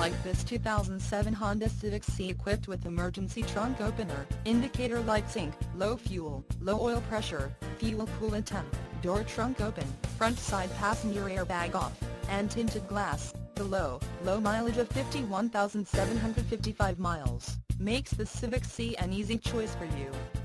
like this 2007 Honda Civic Si equipped with emergency trunk opener, indicator light sync, low fuel, low oil pressure, fuel coolant temp, door trunk open, front side passenger airbag off, and tinted glass. The low mileage of 51,755 miles makes the Civic Si an easy choice for you.